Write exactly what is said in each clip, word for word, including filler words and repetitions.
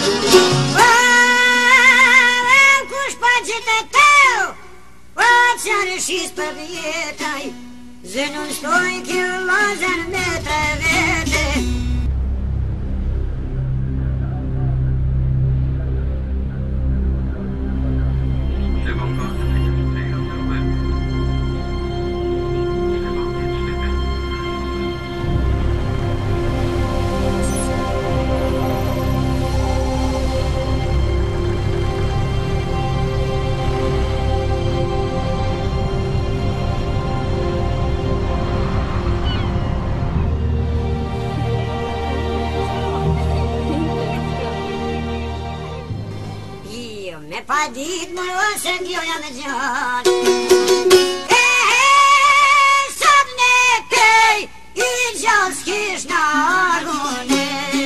Cu șpagete tău, ți-are și spăvietai, zenul stoi că la zen metre vede. Падит мой осень, я надеюсь. Эй, саднекей, идет скишна огонь.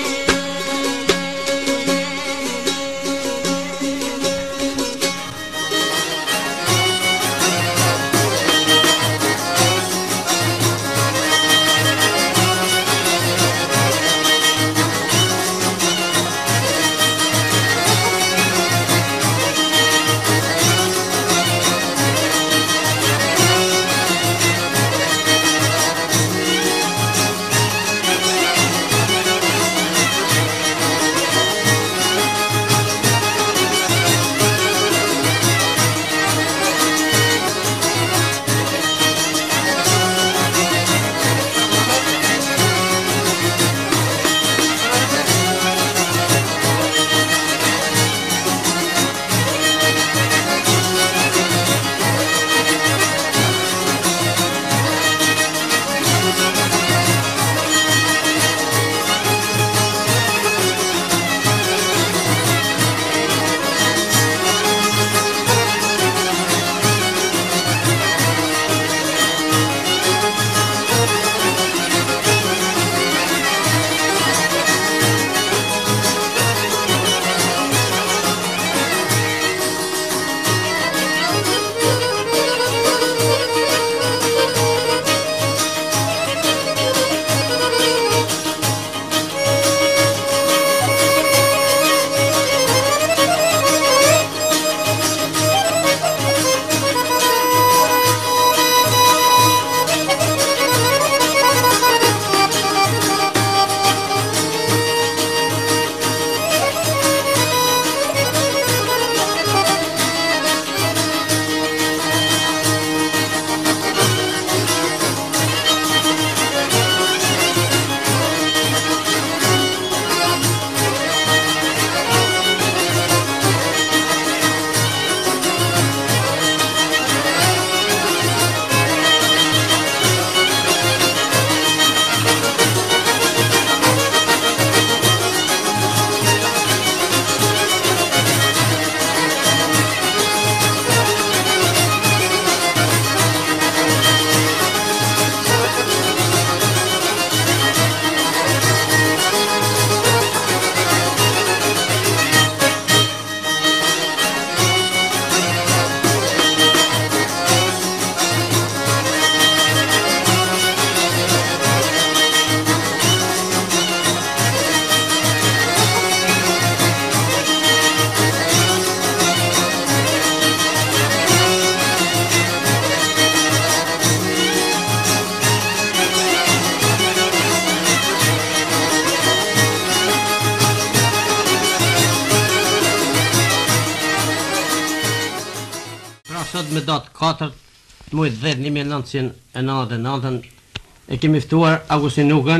Sot me datë katër muajt dhjetë një mijë e nëntëqind e nëntëdhjetë e nëntë e kemi ftuar Augustin Nukën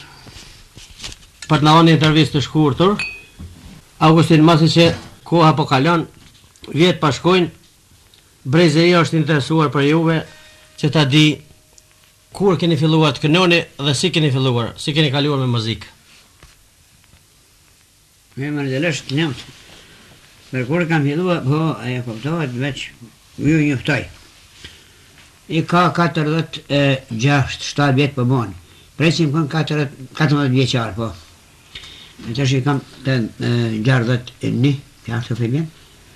për të na dhënë një intervistë të shkurtër. Augustin, masi që koha po kalon, vjet pa shkojnë, Brezëria është interesuar për juve që ta di kur keni filluar të kënoni dhe si keni filluar, si keni kaluar me muzikë. Me mërdelesh të njëmt. Për kur kam filluar, po e kuptohet veç ju njoftoj. I ka katërdhjetë e gjashtë shtatë vjet po bën. Presim kon katërmbëdhjetë vjeçar po. E tash i kam të gjardhjetë e një, fjallë të fillim.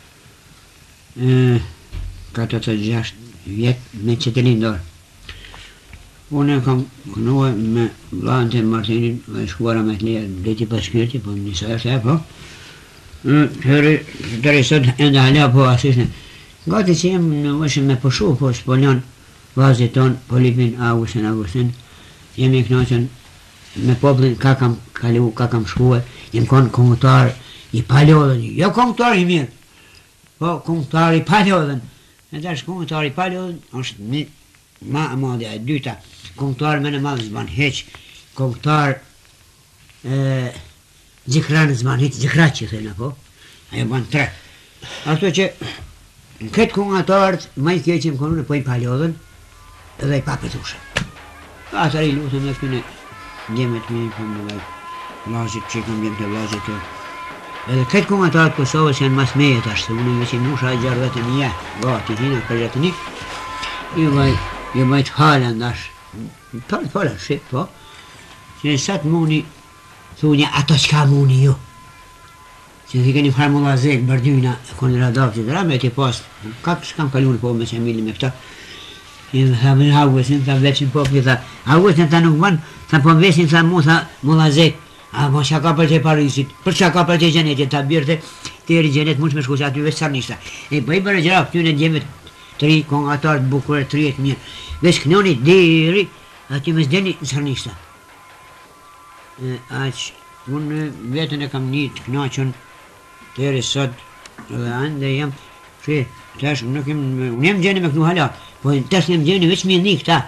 katërdhjetë e gjashtë vjet me qetelin dorë. Unë kam kënuar me vllajën tim Martinin, dhe shkuara me të lirë deti pas shpirti, po njësa është e po. Hörru, där är så ända han jag på assistent. Gati sim måste med på show på Spolion. Vaziton Polipin Augustin Augustin. Jemi knochen me poblin kakam kaliu kakam shkue. Jem kon komutar i palioden. Jo komutar i mir. Po komutar i palioden. Ne dash komutar i palioden është mi ma amodja e dyta. Komutar me në madhë zban heq. Komutar e Gjikran zban heq, gjikrat që thëna po. Ajo ban tre. Ato që në këtë komutarët ma i keqim konune po i palioden edhe i papetushe. Atër i lutëm dhe këne djemet mi për në vaj lajit që i kam djemë të lajit të. Edhe këtë komutarët Kosovës janë mas mejet ashtë, unë i veqim musha i gjarë vetë një, gati hina për jetë një. I vaj, i vaj të halën dash, për për shqip, po. Që në satë muni, thunja ato qka muni ju. Që në keni farmulla zekë bërdyna, konë radar që të rame, e ti pas, kak shkam kalunë po me që mili me këta. I dhe thamë në Augustin, tha veqin popli, tha, Augustin tha nuk banë, tha po vesin, tha mu, tha mulla zekë. A mo qa ka për të Parisit, për qa ka për të gjenetit, ta birte të eri gjenet mund me shku që aty veç sarnishta. E po i bërë gjera këtyne djemet tri kongatarët bukure, tri e të mirë. Veç kënoni deri, aty me zdeni në sarnishta. Aq, unë vetën e kam një të knaqën të eri sot, dhe ande jam, që tash nuk jem, unë jem gjeni me kënu hala, po tash jem gjeni veç mi një këta.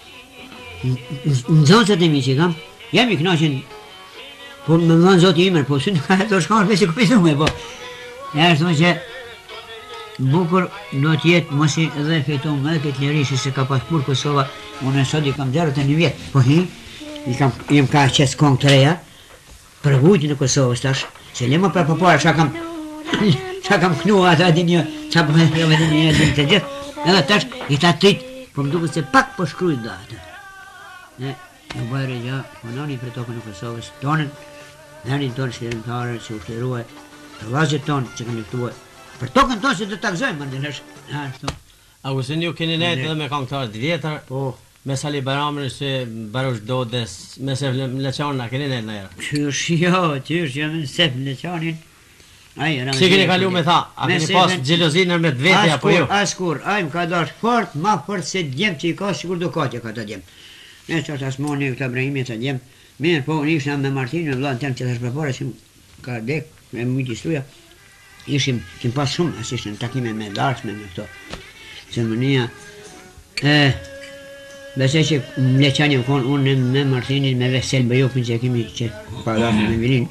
Në zonësët e mi që kam, jam i knaqën. Po me më dhënë zotë i imër, po së në ka e të shkarë me që këpisume, po. E ashtu që bukur do t'jetë mos i edhe fitu me dhe këtë njëri, se ka pas pur Kosova, unë e sot i kam dherët e një vjetë, po hi, i kam, jem ka qesë kongë të reja, për vujtë në Kosovës tash, se lema për përpara, qa kam, qa kam knua ata di një, qa për me dhe një një një të gjithë, edhe tash i ta trit, po më duke se pak po shkrujt da ata. E, në bajre gja, po nani për tokën në Kosovës, tonën, Dhanin tonë shkrimtarë që ushtërua të vazhët tonë që kanë luftua. Për tokën tonë që të takzojmë, më ndërësh. Augustin, ju keni nejtë edhe me këngëtarët vjetër, me Sali Baramën, se Barush Dodes, me Sef Leqanin, a keni nejtë në era? Qysh, jo, qysh, jam në Sef Leqanin. Si keni kalu me tha, a keni pas gjelozinër me të vete, apo ju? Askur, a im ka dash fort, ma fort se djemë që i ka, sigur do ka që ka të djemë. Ne që është asmoni këta brejimi të djemë. Mirë, po, në ishëm me Martinu, vlanë temë që të shpërpore, që ka dek, me mujtë istuja, ishim, kim pas shumë, as ishëm takime me darshme, me këto ceremonia. E, besoj që më leqanjë konë unë me Martinin, me Vesel Bejopin që kemi që pa darshme me virin.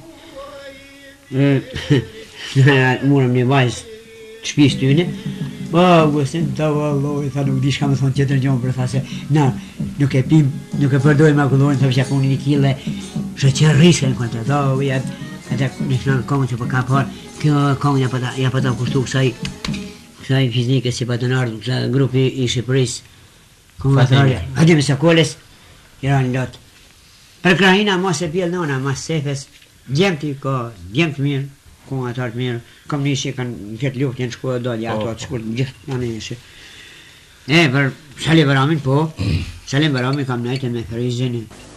Murëm një vajzë të shpis të june, po, Augustin, ta valloj, tha nuk di shka me thonë tjetër gjohë, për tha se, na, nuk e pim, nuk e përdojmë akullorin, të vëshja koni një kile, shë që rriske në kontra, ta ujat, ata në shënë kongën që për ka parë, kjo kongën ja pa ta kushtu kësaj, kësaj fizike si pa të nardë, kësaj grupi i Shqipërisë, kongatarja, adi me Sakoles, i ranë lotë. Për krahina, mas e pjellë nona, mas sefes, gjemë t'i ka, gjemë të mirë, kongatarët mirë, kam një që kanë këtë luft, jenë shku e dolli, ato atë shkur, gjithë në një që. E, për Sali Baramin, po, Sali Baramin kam najte me Ferizin.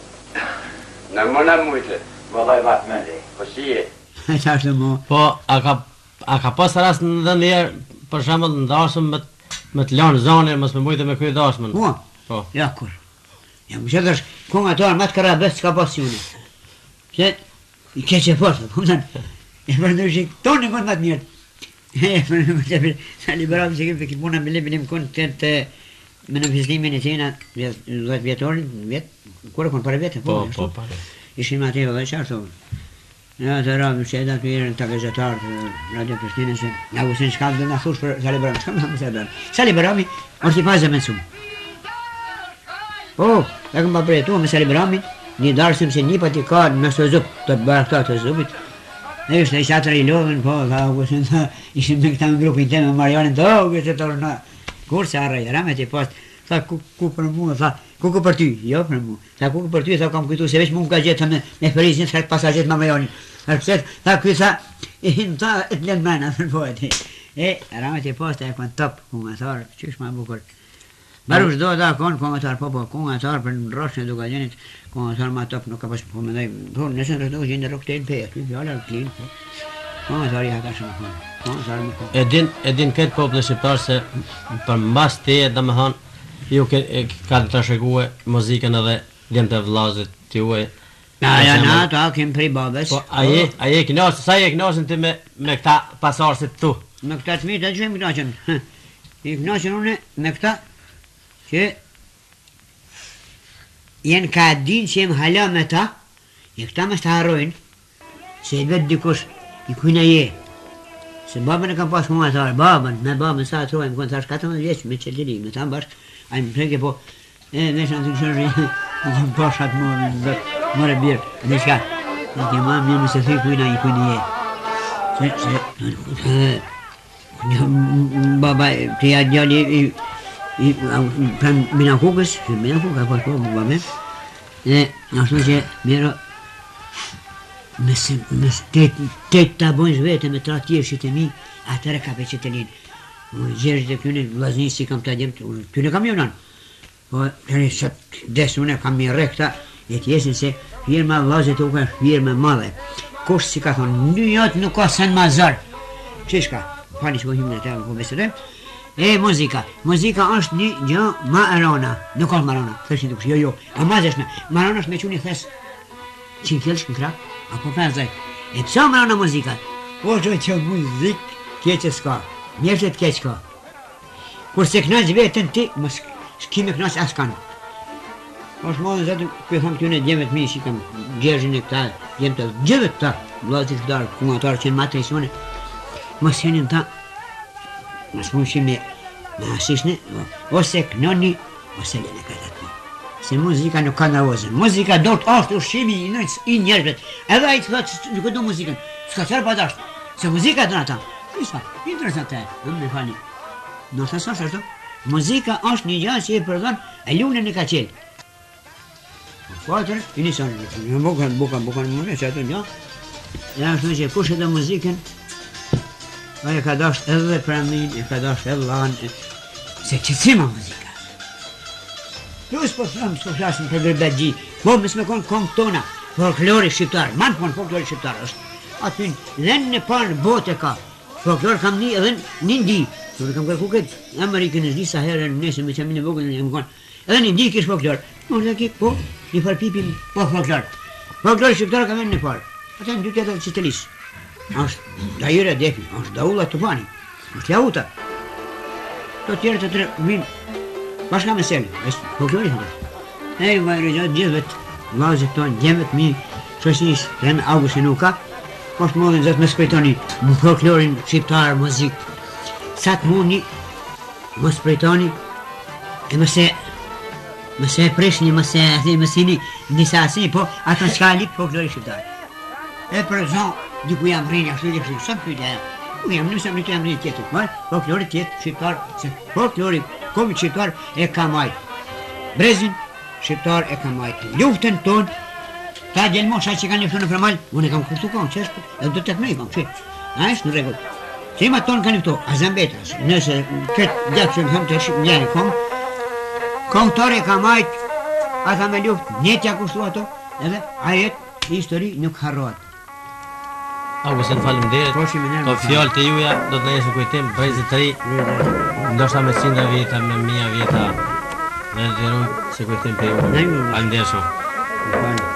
Në më në mujtë, vëllaj vatë me le, po si e? E ta është mo. Po, a ka, a ka pas rast në dhe njerë, për shembull në dashëm me, me të lanë zane, mos me mujtë me këj dashmën? Mua? Po. Ja, kur. Ja, më qëtë është, kongatarë, matë këra besë s'ka pas june. Që, i keqe posë, po më e për ndërshik, tonë në kënë matë mirët. E për në Sali Baramin që kemë për këtë puna me lepin e më kënë të të me në vizlimin e tina, dhjetë vjetorin, vjetë, kërë kënë pare vjetë, po, po, pare. Ishin ma teve dhe qartë, ja të rabë që edha të irën të gazetarë të Radio Prishtinë, se Augustin shka dhe nga thush për Sali Baramin, shka më thamë Sali Baramin. Sali Baramin, është i pazë me nësumë. Po, e këmë pa përjetua me Sali Baramin, një darësim se një pati ka në së zupë, të barakta të zupit. E ishte ishte atër i lovën, po, tha Augustin, tha, ishim me këta në grupin të me Marianin, tha, Augustin, të rëna, kur se arra i ramet i pas, tha, ku, ku për mua, tha, ku ku për ty, jo për mua, tha, ku ku për ty, tha, kam kujtu, se veç mu më ka gjithë, me, me Ferizin, s'ka pasajet me Marianin, arpset, tha, kuj, tha, i hinë, tha, e të lënë mena, për po, e, ramet i pas, ta e kënë top, kungatar, qysh ma bukur. Barush do da konë kungatar, po, po, kungatar, për në roshën e duka gjenit, kungatar ma top, nuk ka pas po me dhej, po, nëse në rëdo gjenë rokë të e në peja, ty fjallë, klin, po. Komesari ata shumë punë. Komesari më punë. E din, e din këtë popull shqiptar se për mbas teje, domethënë, ju ke e, ka të trashëguar muzikën edhe djemt e vllazit tuaj. Na ja na ata kem pri babes. Po ai ai e kënaqës, sa e kënaqën ti me me këta pasardhësit tu. Me këta të mitë që më kënaqën. I kënaqën unë me këta që jenë ka din që jem hala me ta, e këta më të harrojnë, se i vetë dikush, i kujna je. Se babën e kam pas mua të arë, babën, me babën sa të trojmë, kënë thash katërmbëdhjetë vjeç me qëllëri, me ta më bashkë, a i më preke po, e me shënë të këshërë, i më pashat mua, me më mërë birë, dhe shka, e ke ma më se thuj kujna i kujna je. Se, se, baba, të ja djali, i pranë Mina Kukës, që Mina Kukë ka pas po, babën, e ashtu që miro, me të të bojnë zvete me tra tjeshit e mi, atëre ka për që të linë. Gjerët e këne vlazni si kam të gjemë, këne kam jonan. Po, tëre që desë une kam mi rekta, e t'jesin se firma vlazit u ka firme madhe. Kush si ka thonë, në jotë nuk ka sen mazar. Qishka, fali që po himë në të po besërëm. E muzika, muzika është një gjë ma arona, nuk është marona, thëshin të kush, jo jo, a mazeshme, marona është me që një thes, qinë fjellsh në krak, apo penzaj, e pësa marona muzikat, po që që muzik keqe s'ka, njerëzit keq ka, kur se knaq vetën ti, më s'kime knaq as kanë. është modë zëtë, për thonë këtune djemet mi, që kam gjerëzhin e këta, djemet të gjëvet ta, vlazit këtarë, kumatarë që në matrisione, më sjenin ta, më s'mon që me, me asishne, ose kënoni, ose lene këtë atë. Se muzika nuk ka nervozën, muzika do të ashtë ushqimi i nëjës i njerëzvet, edhe a i të thotë që nuk e do muzikën, s'ka qërë pa dashtë, se muzika të në ata, isa, interesant e, në me fani, në të sashtë ashtu, muzika është një gjë që e përdon e lunën e ka qelë. Fatër, i nisan, në bukan, bukan, bukan, më në që atë një, e ashtu që kush e do muzikën, a e ka dasht edhe pramin, e ka dasht edhe lanë, se qëtësima muzika. Plus po flamë, s'po flasim për Gërbegji, po mësë me konë kongë tona, folklori shqiptarë, manë konë folklori shqiptarë është, aty dhe në parë bote ka, folklor kam një edhe një ndi, në kam kërku këtë, Amerikën është di sa herë në nesë me që minë vogën në më konë, edhe një ndi kish folklor, në dhe ki, po, një farë pipin, po folklor, folklori shqiptarë kam e në parë, atë në dy tjetër që të lisë, është Dajire Defi, është Daulla Tupani, është Jahuta, të tjerë të tre vinë, bashka me seli, është folklori shqiptarë. E ju vajrë gjatë gjithëvet, vazit tonë, djemet mi, qështis, reme August i Nuka, është modin zëtë me sprejtoni më folklorin shqiptarë, muzikë, sa të mundi, më sprejtoni, e mëse, mëse prishni, mëse, mësini, njësa asini, po, atë në qka lipë folklori shqiptarë. E për zonë, diku jam rinja, ashtu i kështu, sëmë pyjtë e, u jam nësëm një të jam rinjë tjetër, ma, folklori tjetë shqiptarë, se folklori, komi shqiptarë e ka majtë. Brezin, shqiptarë e ka majtë. Luftën tonë, ta gjelmosha që kanë luftu në premal, unë e kam kurtu konë, që është, edhe do të të mejë, që, a është në regullë. Që ima tonë kanë luftu, a zambetras, nëse këtë gjatë që në thëmë të shqipë njëri konë, kontore ka majtë, ata me luftë, njëtja kushtu ato, edhe ajet, histori nuk harroat. Augustin faleminderit. To fjalë të juaja do të nëjë kujtim brezit të ri, ndoshta me sinda vjeta, me mia vjeta. Ne dëroj se kujtim për ju. Faleminderit shumë.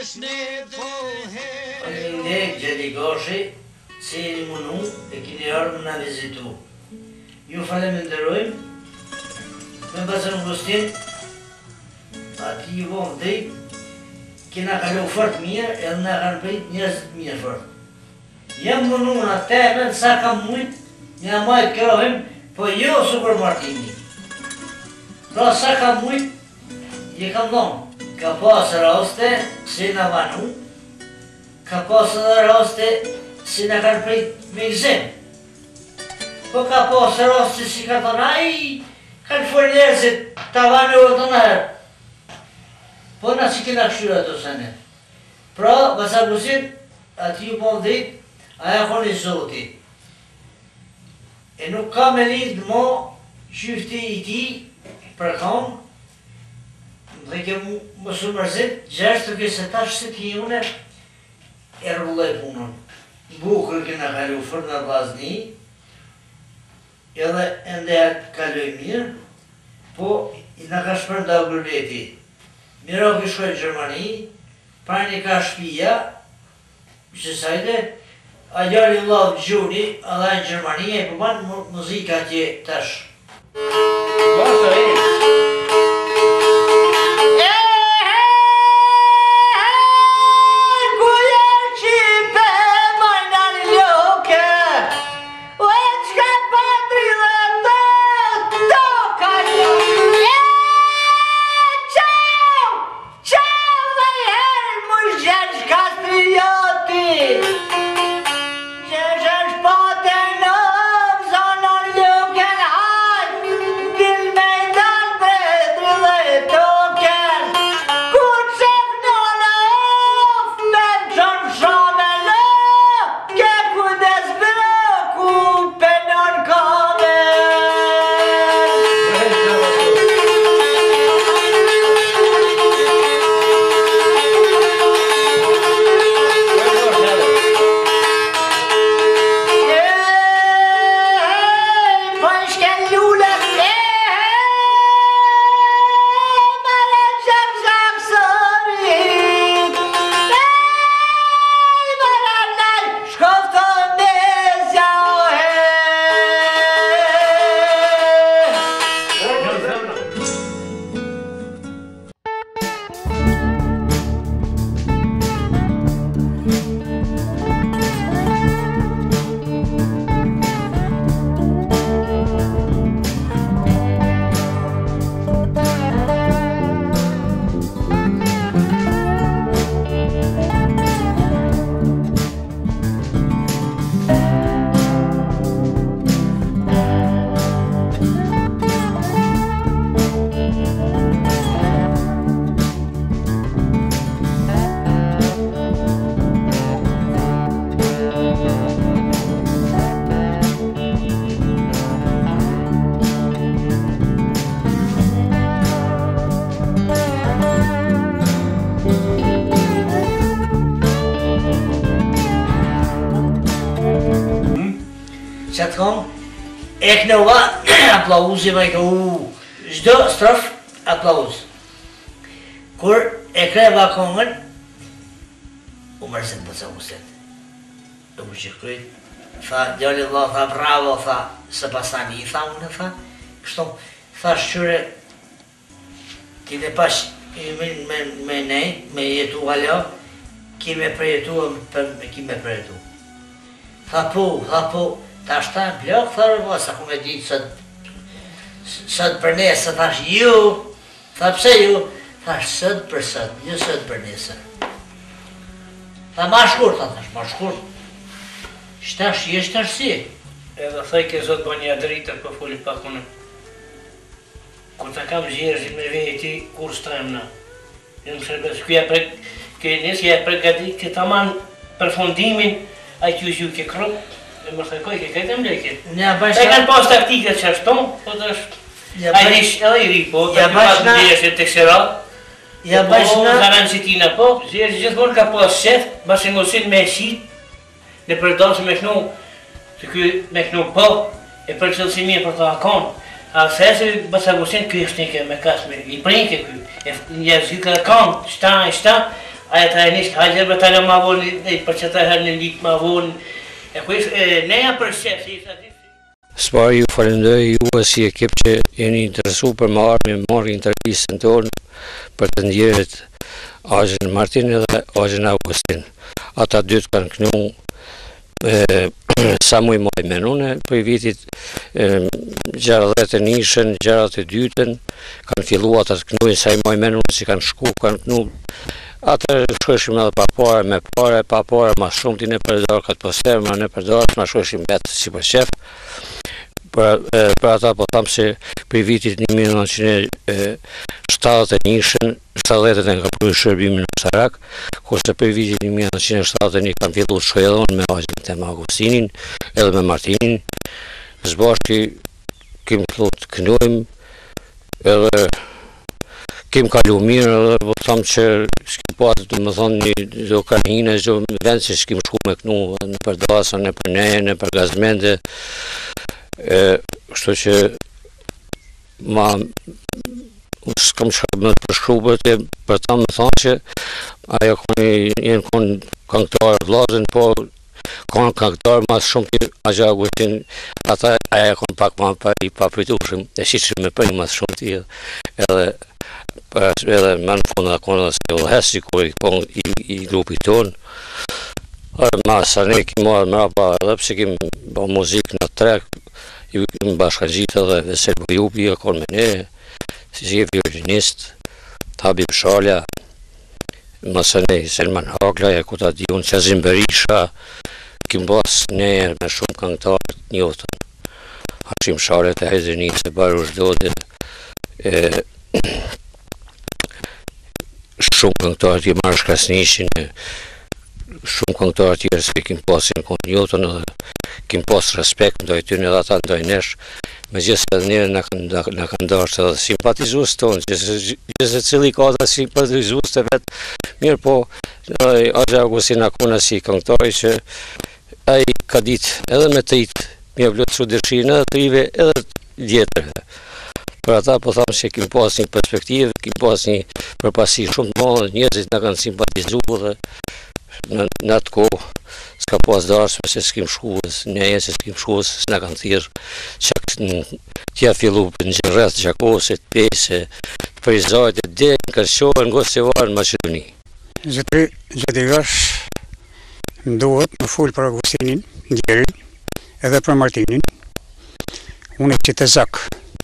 Faleminderit Gjeli Goshi, që jeni munu e kini ardhur na vizitu. Ju faleminderojmë me Bazar Augustin, ati ju vom dhejt, kina kalu fort mirë edhe na kanë prit njerëz të mirë fort. Jam munu në temen sa kam mujt, një majt krohim, po jo supermartimi. Pra sa kam mujt, je kam dhonë, ka pas raste si na vanu, ka pas edhe raste si na kanë prit me gzim. Po ka pas raste si ka thonë, ai, kanë fërë njerëzit, ta vanu e të nërë. Po na si kena këshyra ato sene. Pra, Bazar Augustin, ati ju po dhejt, aja koni zoti. E nuk ka me lidh mo qyfti i ti për kam, dhe ke më su mërzit, gjeshtë të kese tash se ti une, e rrullaj punën. Bukër kena kalu fër në Vllazni, edhe ende e kaloj mirë, po i nga ka shpërnda gërleti. Miro kë shkoj në Gjermani, pra një ka shpija, që sajte, a gjalli vllav Gjuni, edhe në Gjermani, e përban muzika atje tash. Basta e! Qatë kom, e knova, aplauzi me ka u, gjdo strof, aplauz. Kur e kreva kongën, u mërzit Bazar Augustin. E u qëkryt, tha, djali Allah, tha, bravo, tha, se pasani, tha unë, tha, kështu, tha shqyre, ti dhe pash, me nej, me jetu alo, ki me përjetu, ki me përjetu. Tha po, tha po, ta shta në blok, thërë, po, sa ku me ditë sëtë për nesë, thash, ju, tha pse ju, thash, sëtë për sëtë, ju sëtë për nesë. Tha, ma shkurt, tha, thash, ma shkurt. Shtash, jesh tash si. Edhe thaj ke zotë bo një adritër për foli pak unë. Kur ta kam zjerëzit me veti, kur s'tajmë na. Jëmë shërbet, këja për, këja nesë, këja për gati, këta manë për fundimin, a kjo zhu ke kropë, e më thëkoj, ke këtë më leke. Ta kanë pas taktiket që ashton, po të është, a i rish edhe i ri, po, të këtë pas në dhjeshe të kësera, po, zaranë si tina, po, zjerë gjithmonë ka pas shef, basë ngosin me shit, në përdojnë se me shnu, se kjo me shnu po, e për qëllësimi e për të akon, a se se Bazar Augustin kjo është një me kasme, i prinke kjo, e një zhjë ka akon, shta, shta, Aja ta e nisë hajgjër me talë ma vonë, për që ta herë në likë ma vonë. E kuj, neja për shqef, si i sa di. Së ju falenderoj ju si ekip që jeni interesu për më arë me marrë intervjistën tonë për të ndjerët Axhen Martin dhe Axhen Augustin. Ata dytë kanë kënu sa muj moj menune për i vitit gjardhet e nishën, gjardhet e dytën, kanë fillu ata të knujnë sa i moj menune si kanë shku, kanë knu. Ata shkëshim edhe pa pare me pare, pa pare ma shumë ti në përdorë këtë posterë, ma në përdorë, ma shkëshim betë si për shef. Për, për ata po thamë se për i vitit një mijë e nëntëqind e shtatëdhjetë e njëshën, shtatëdhjetë e ka përgjë shërbimin në Sarak, kurse për i vitit një mijë e nëntëqind e shtatëdhjetë e një kanë fillu shkollën me Axhen Tem Augustinin edhe me Martinin. Zbashki kemi fillu të kënojmë edhe kemi kalu mirë edhe po thamë që s'kim patë të më thonë një do kanine, do vend që s'kim shku me kënu në për dasa, në për neje, në për gazmende. Kështu që ma s'kam shka me të përshkru për të për ta më thonë që ajo koni jenë konë këngëtarë vlazën, po konë këngëtarë mas shumë të Axhen Augustin, ata aja konë pak ma pa i papritushëm, e shi që me përi mas shumë të edhe edhe me në fundë dhe konë dhe se vëhesi kërë i konë i, i grupi tonë. Ma sa ne kemi marrë mrapa edhe pse kemi bë muzikë në trek, ju kemi bashkangjitë edhe Vesel Bujubi e konë me ne, si e violinist, Habib Shalja, ma sa ne Selman Hagla, e kuta di unë Qazim Berisha, kemi bas ne me shumë këngëtarë të njotën. Hashim Shalja të Hezeni, se barë Ushdode, shumë këngëtarë të marrë Shkrasnishin, shumë këngëtarë tjerë se kim pasin konë njotën edhe kim pas respekt ndoj ty në dhe ata ndoj nesh, me gjithë se njëre në kanë dashtë edhe simpatizus tonë, gjithë se cili ka dhe simpatizus të vetë, mirë po, Axhen Augustin akuna si këngëtari që a i ka ditë edhe me të itë, mi e vlotësu dëshirën edhe të rive edhe djetërve. Për ata po thamë që kim pas një perspektivë, kim pas një përpasi shumë të madhe, njerëzit në kanë simpatizu dhe në, në atë kohë s'ka pas dashme se s'kim shkuës, ne e se s'kim shkuës, s'na kanë thirë që tja fillu për në gjërreth Gjakosit, Pese, Përizajt e dhe në Kërqohë, në Gosevarë, në Maqedoni. Zëtëri, gjithë i gash, më dohet më full për Augustinin, Ndjerin, edhe për Martinin, unë e që të zakë.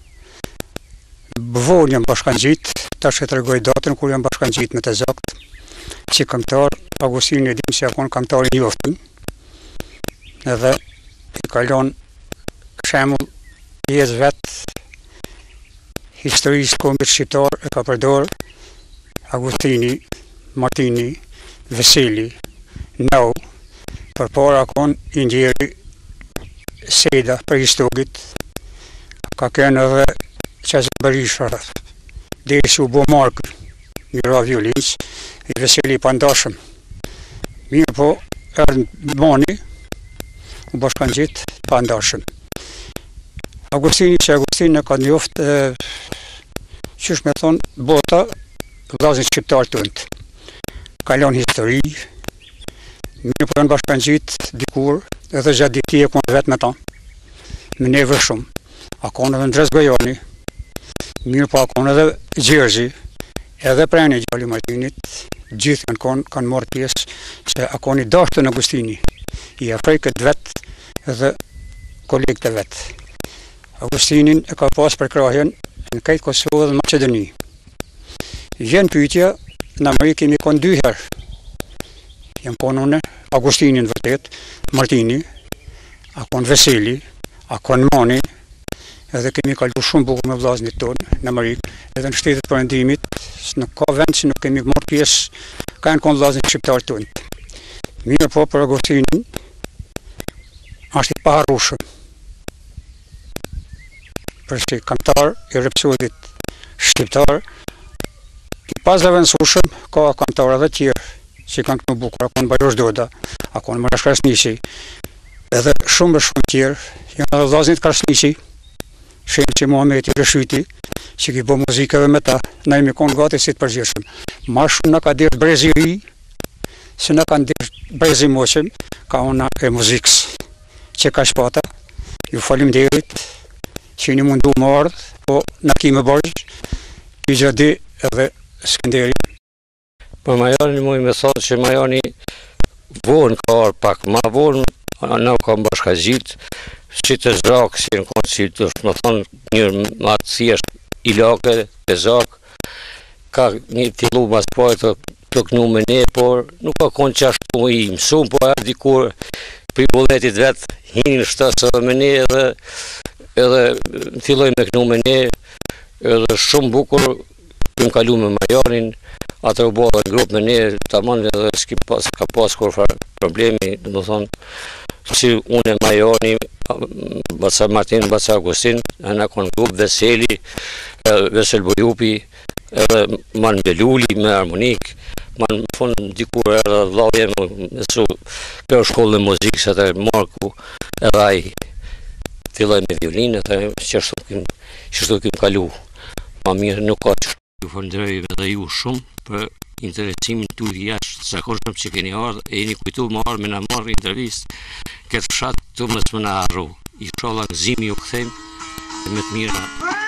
Bëvor jam bashkangjit, ta që të regoj datën kur jam bashkangjit me të zakt, që këngëtar, Augustinin e dim se akon këngëtar i njoftën, edhe i kalon shemull pjesë vetë, historisë kombit shqiptar e ka përdor Augustini, Martini, Veseli, Nau, për para akon i Ndjeri Seda për istogit, ka kënë edhe Qazim Berisha, dhe si u bo markë, një ra violinës, i Veseli pandashëm. Mirë po, erë mani, u bashkan gjitë pandashëm. Augustini që Augustini ka njoftë, qysh me thonë, bota, vlazin shqiptar të ndë. Kalon histori, mirë po janë bashkan gjitë dikur, edhe gjatë diti e konë vetë me ta, me neve shumë. A konë edhe Ndres Gojani, mirë po a konë edhe Gjergji, edhe prejnë i Gjalli Martinit, gjithë kanë konë, kanë morë pjesë, që a konë i dashtë në Augustini, i afrej këtë vetë edhe kolegë të vetë. Augustinin e ka pas për krahjen në kajtë Kosovë dhe Maqedoni. Vjen pyetja, në Amerikë kemi konë dy herë. Jam konë une, Augustinin vërtet, Martini, a konë Veseli, a konë Mani, edhe kemi kalbu shumë bukur me vllaznit tonë në Amerikë, edhe në shtetet përëndimit, nuk ka vend që nuk kemi marrë pjesë, ka janë konë vllaznit shqiptar tonë. Mirë po për Augustinin, është i paharrushëm. Përsi këngëtar i rrepsodit shqiptar, i pazavendësueshëm ka këngëtar edhe tjerë, si kanë këtu bukur, akon Bajosh Doda, akon Marash Krasniqi, edhe shumë e shumë tjerë, janë edhe vllaznit Krasniqi, Shemçi Muhameti Reshyti, që ki bo muzikë edhe me ta, na imi konë gati si të përgjithshëm. Ma shumë në ka dirë Breziri, se në kanë dirë brezimoqim, ka ona e muzikës që ka shpata. Ju falim derit që një mundu më ardhë, po në kime bërgjë, i gjadi edhe Skënderi. Po Majani mu i me thonë që Majani vonë ka arë pak, ma vonë në kam bashka gjitë, që të zrakë, si në konë që të më thonë njërë matë thjesht i lake, të zakë, ka një fillu mas pojtë të kënu me ne, por nuk ka konë që ashtu i mësum, po e dikur për i bulletit vetë, hini në shtësë edhe me ne, edhe, edhe filloj me kënu me ne, edhe shumë bukur, këmë kalu me Majanin, atë u bodhe në grupë me ne, të manë edhe s'ki pas, ka pas kur farë problemi, dhe më thonë, që unë e Majani, Baca Martin, Baca Agustin, e në konë grupë Veseli, Vesel Bujupi, edhe manë Beluli me harmonik, manë më fundë dikur edhe vlavje më su kjo shkollë në muzikë, se të Marku edhe aj filloj me violinë, edhe qështu këmë kalu, ma mirë nuk ka që. Ju falënderoj edhe ju shumë për interesimin tu i jashtë zakonshëm që keni ardhë, e jeni kujtu më ardhë me në marrë intervistë, këtë fshatë të mësë më në arru. Inshallah gëzimi ju këthejmë dhe me të mira.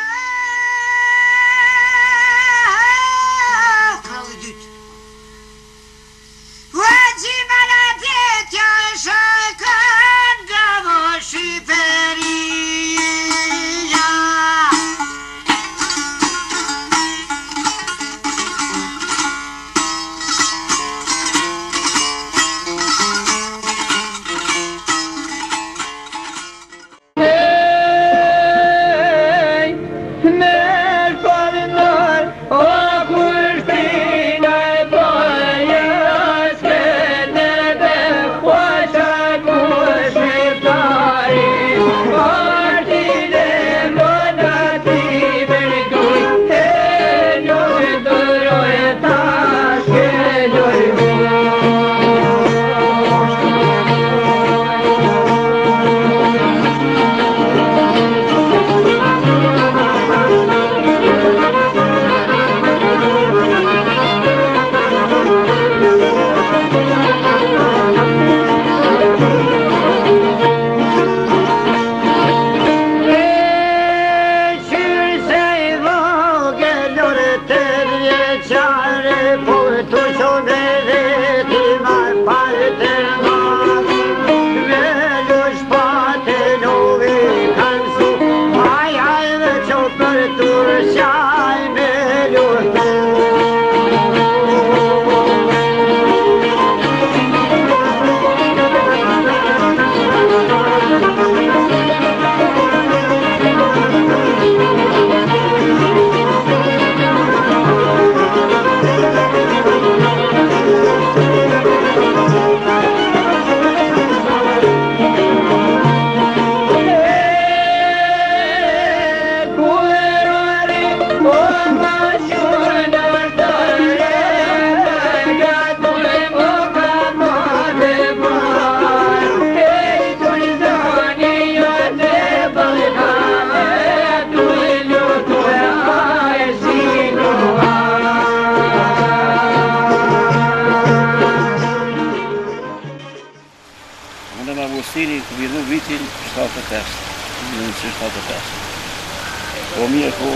Po mirë po,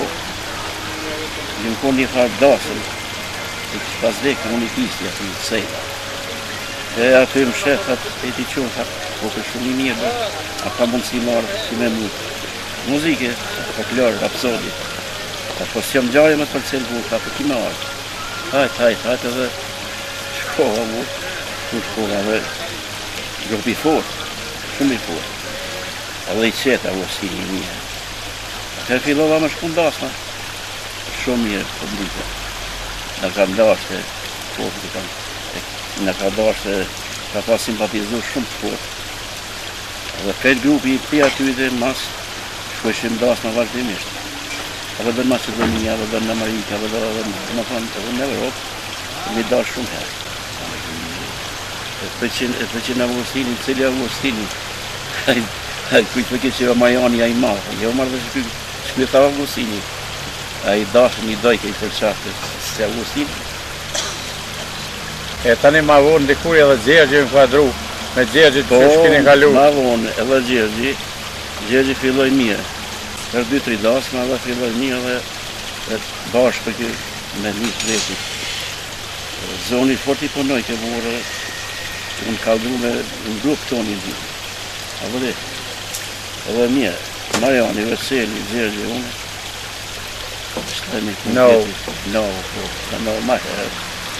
një konë një farë dasën, e që pas dhekë unë i kisë aty të sejta. E aty më shefat e ti qonë, tha, po për shumë i mirë, a ka mundësi marë si me mujtë. Muzike, popularë, rapsodi. Ta po si jam gjarë me të përcel bu, ta po ki marë. Hajt, hajt, hajt edhe shkova mu, ku shkova dhe grupi fort, shumë i fort. Edhe i qeta u si një mirë. Të fillova me shku ndasma, shumë mirë të ndikë. Në ka ndashtë, në ka ndashtë, ka pa simpatizu shumë të fort. Edhe këtë grupi i pia ty dhe mas, shkueshim ndasma vazhdimisht. Edhe dhe në Macedonia, edhe dhe në Amerika, edhe dhe në thonë, edhe në Evropë, mi dashtë shumë herë. E të që në Agustini, cili Agustini, kujtë për këtë që e Majani a i marë, jo marë dhe shkujtë, shkujtë a Agustini, a i dashën i dojke i përqaftë se Agustini. E tani ma vonë dikur edhe Gjergji më kuadru, me Gjergji të që keni kalu. Ma vonë edhe Gjergji, Gjergji filloj mirë. Për dy tri dasma edhe filloj mirë dhe bashkë për kjo me njështë veti. Zoni fort i punoj ke burë, unë kaldu me në grupë toni një. A vëde, edhe mirë, Mariani, Veseli, Gjergji, unë. No. No, no, ma herë.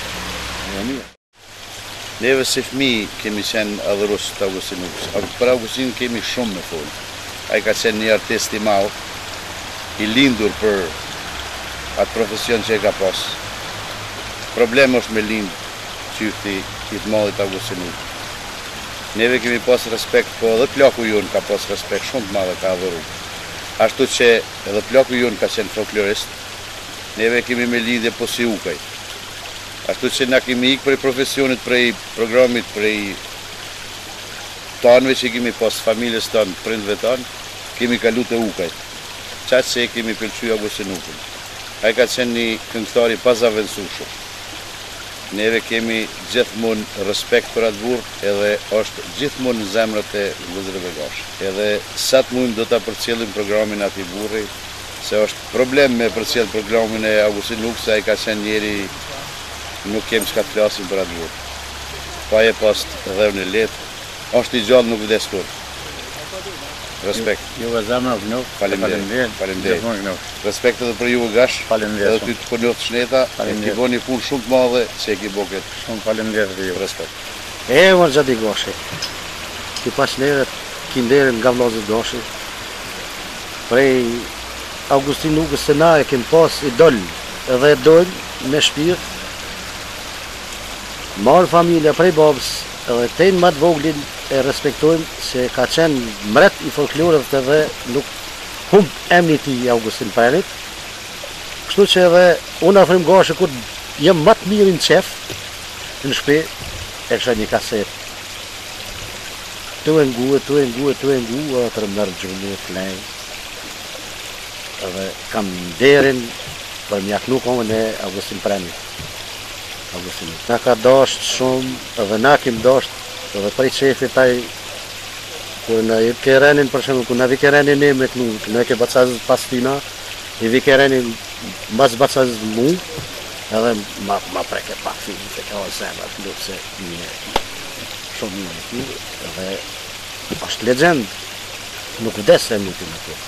Neve si fmi kemi qenë adhërus të Augustinus. Për Augustin kemi shumë me folë. A i ka qenë një artist i malë, i lindur për atë profesion që e ka pas. Problem është me lindë qyfti i të mallit Augustinus. Neve kemi pas respekt, po edhe plaku jonë ka pas respekt shumë të madhe ka adhëru. Ashtu që edhe plaku jonë ka qenë folklorist, neve kemi me lidhje po si ukaj. Ashtu që na kemi ikë prej profesionit, prej programit, prej tanëve që kemi pas familjes tanë, prindve tanë, kemi kalu të ukajt. Qatë që e kemi pëlqy Augustinukun. A i ka qenë një këngëtari pazavencushëm. Neve kemi gjithmonë respekt për atë burë, edhe është gjithmonë në zemrët e vëzërëve gashë. Edhe sa të mujmë do të përcjellim programin ati burri, se është problem me përcjell programin e Augustinuk, se a i ka qenë njeri nuk kemë që ka të flasim për atë burë. Pa e pas të dhevë në letë, është i gjallë nuk vdes kur. Respekt. Juve zemra nuk, faleminderit. Faleminderit. Respekt edhe për juve gash, edhe ty të përnjohë shneta, e ki bo një punë shumë të madhe që e ki bo këtë. Shumë faleminderit për ju. Respekt. E, mërë gjati gashi. Ki pas neret, ki nderin nga vlazit gashi. Prej Augustinukës se na e kem pas idol, edhe idol me shpirt. Marë familja prej babës, edhe tejnë matë voglin e respektojmë se ka qenë mret i folklorit edhe nuk humb emni ti Augustin Prenit. Kështu që edhe unë afrim gashe kur jem matë mirin qef, në shpe e kësha një kaset. Tu e ngu, tu e ngu, tu e ngu, edhe të rëmërë gjumë, flej. Edhe kam derin për mjaknu kohën e Augustin Prenit. Na ka dasht shumë, edhe na kim dasht, edhe prej qefi taj, kur në i kerenin, për shumë, kur në vi kerenin ne me kënu, në ke bacazës pas tina, i vi kerenin mas bacazës mu, edhe ma, ma preke pak film, të ka o zemë, atë lukë se një, shumë një një, edhe është legend, nuk vdes e një të në të.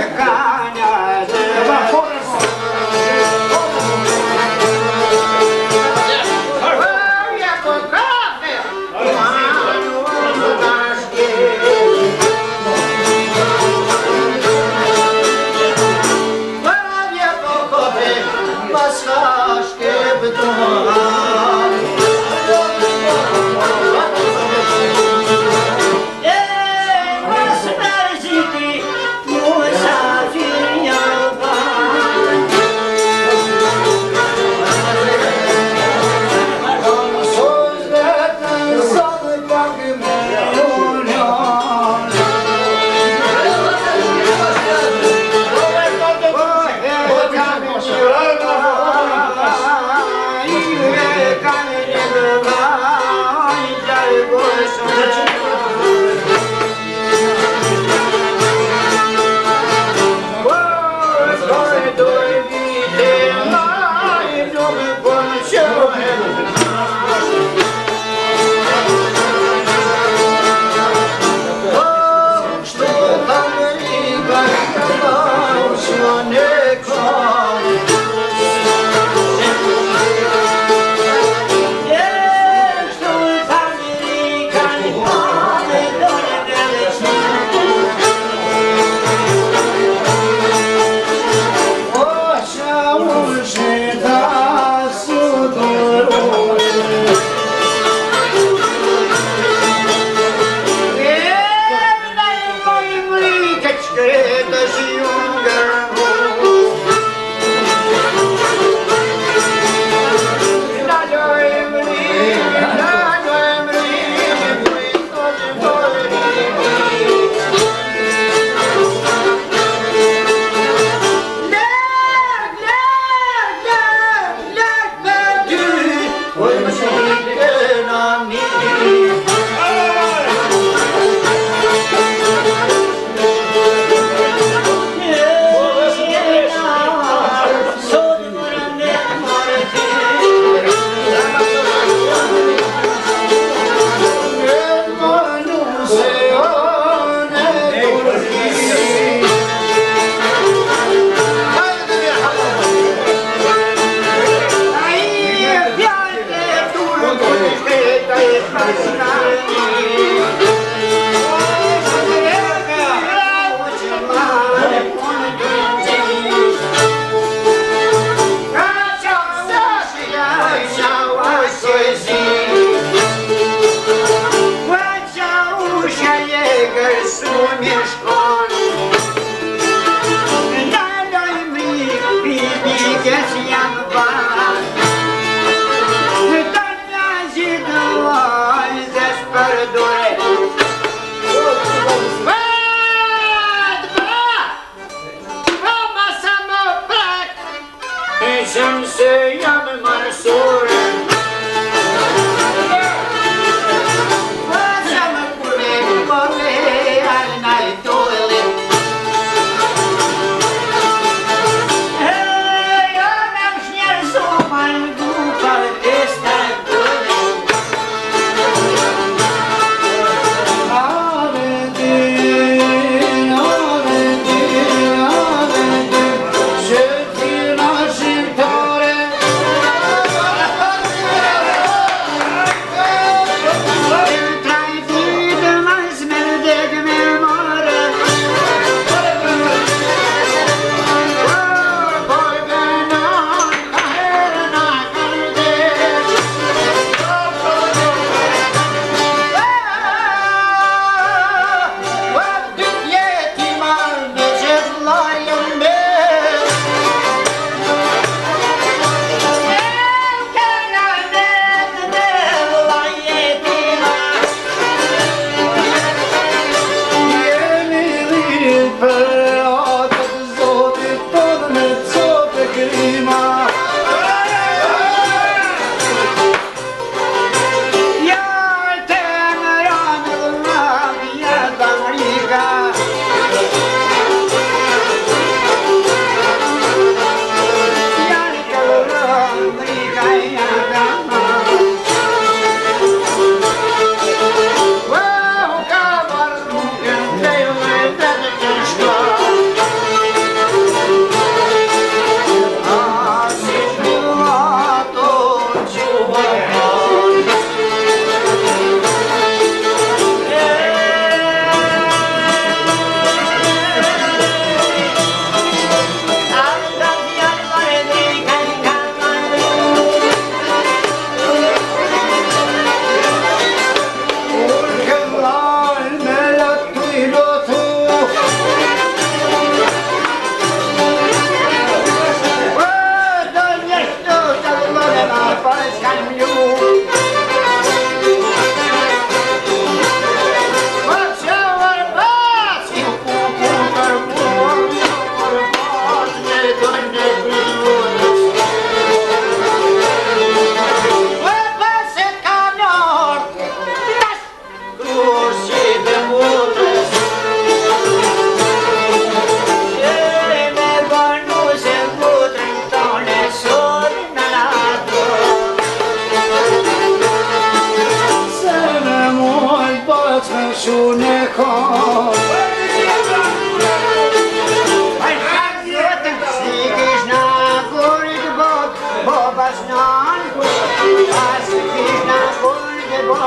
Shit, you know, shit,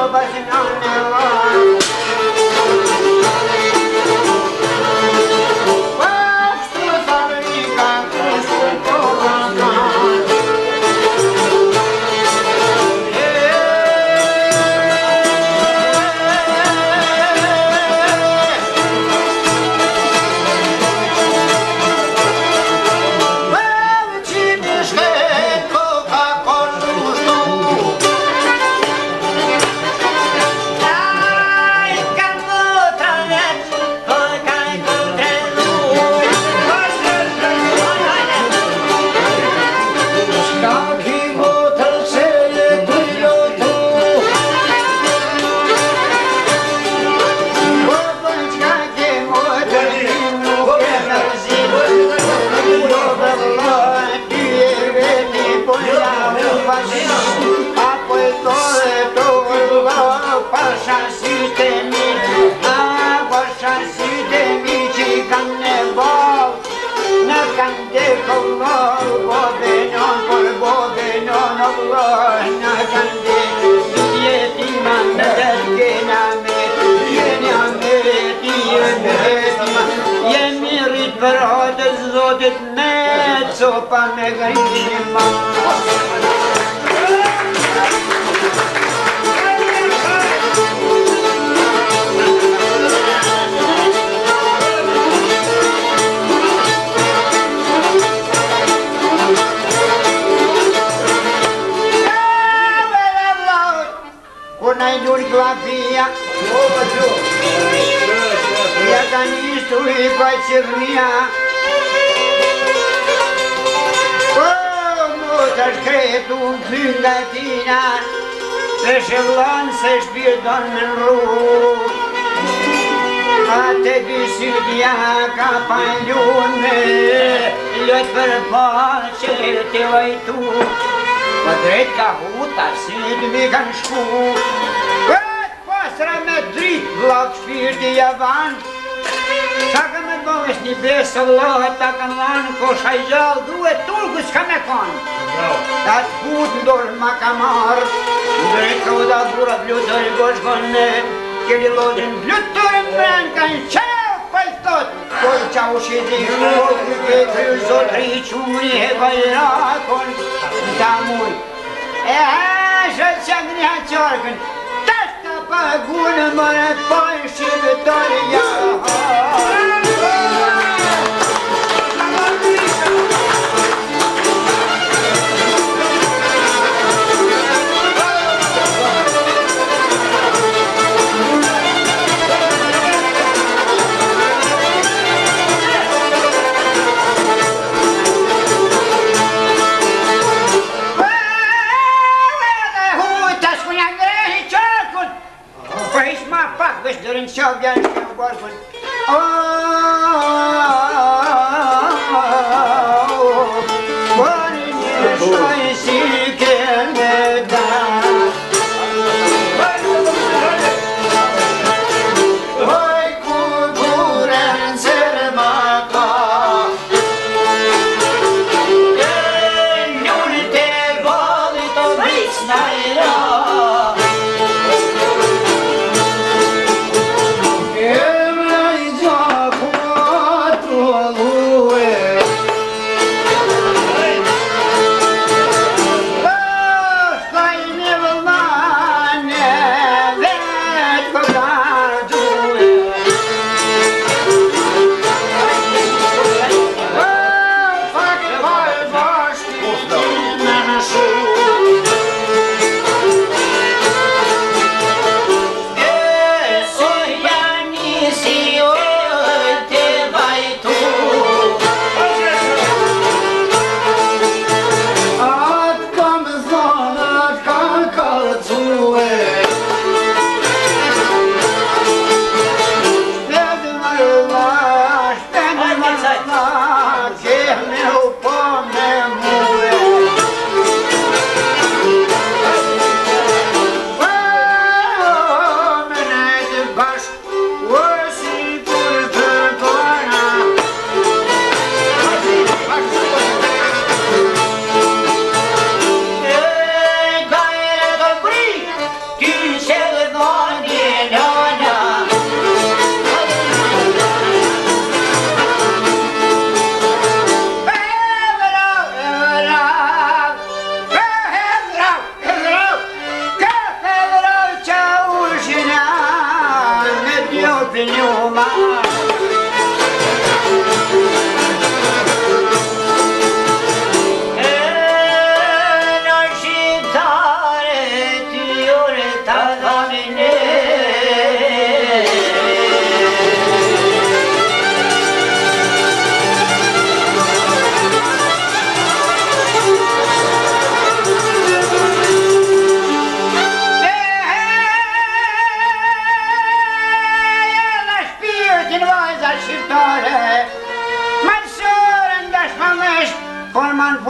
Yeah.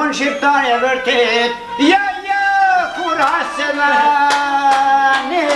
unë shqiptar e vërtet, ja, ja, kur hasëma ne.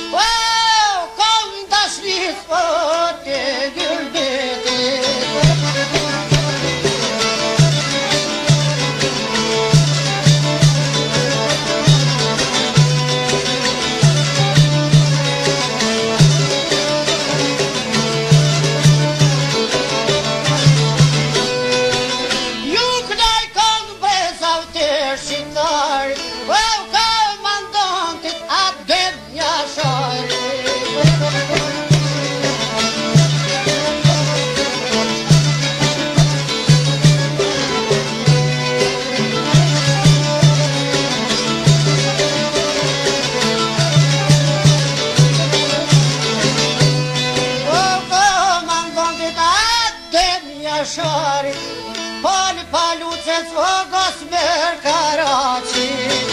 Wow, kom das Lied vor der Güldete. Mălășoare, Poli paluțe-ți o gosmer caracii.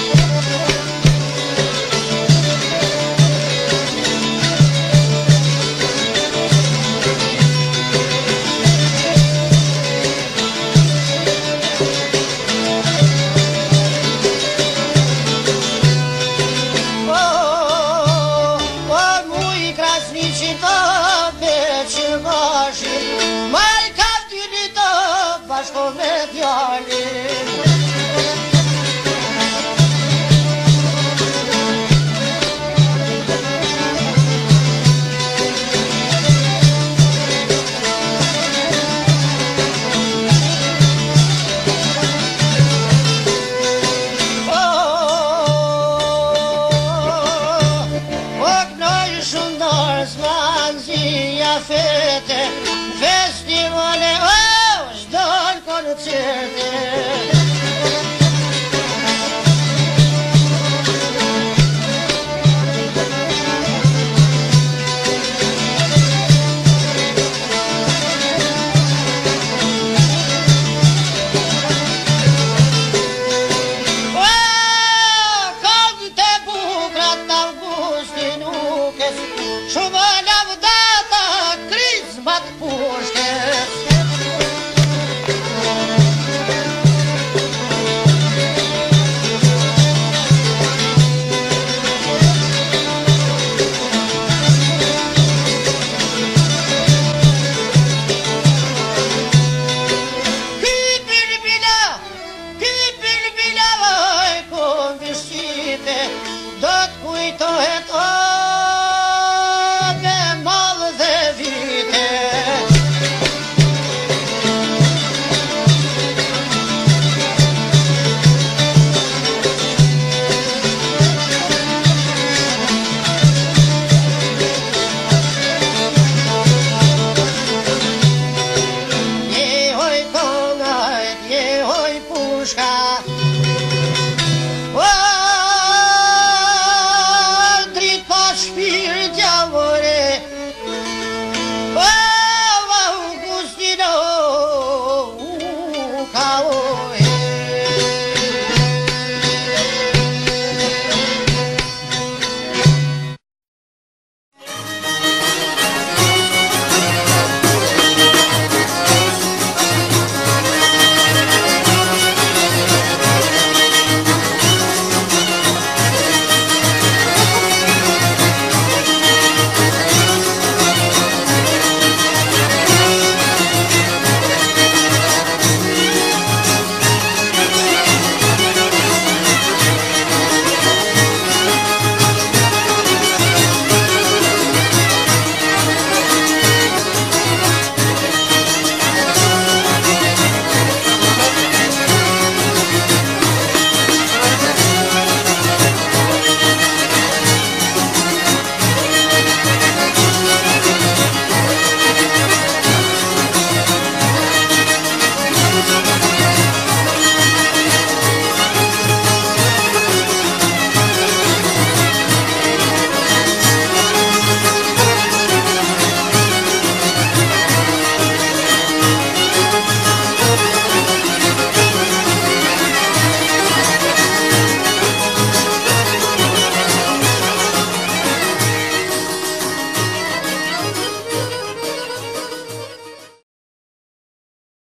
Fete, festivale, oh, zdon concerte. Oh, cante bucrat Augustinuches, și mă le-am dat Crismat puște.